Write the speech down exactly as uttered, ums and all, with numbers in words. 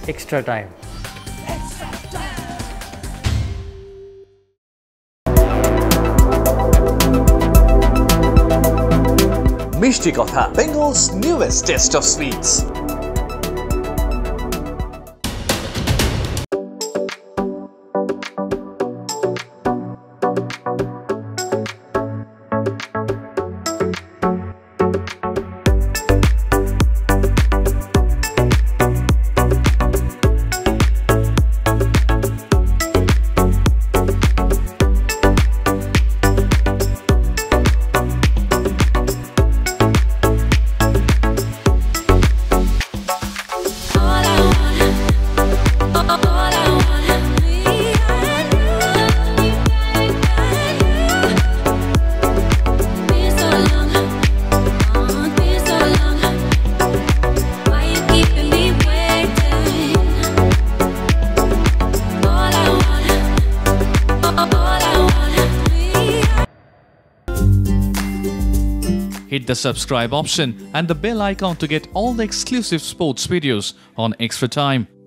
extra time. Mishti Kotha, Bengal's newest taste of sweets. Hit the subscribe option and the bell icon to get all the exclusive sports videos on Extra Time.